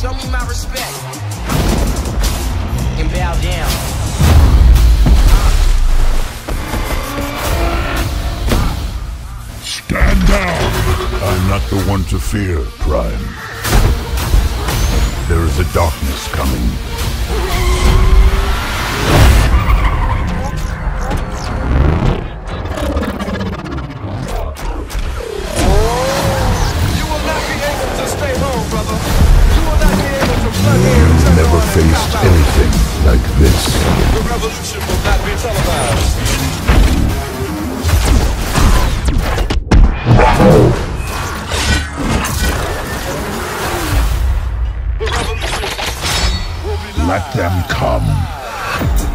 Show me my respect. And bow down. Stand down! I'm not the one to fear, Prime. There is a darkness coming. You will not be able to stay home, brother. You will not be able to plug in. Never faced anything like this. The revolution will not be televised. Let them come.